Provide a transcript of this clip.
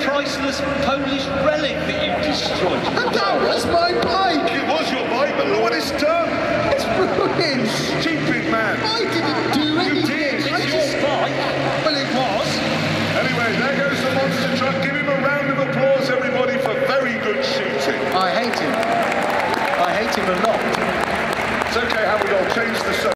priceless Polish relic that you've destroyed. That was my bike! It was your bike, but look what it's done. It's ruined! Stupid man. I didn't do anything! It's I your just... bike. Well, it was. Anyway, there goes the monster truck. Give him a round of applause, everybody, for very good shooting. I hate him. I hate him a lot. It's okay, Howard, I'll change the subject.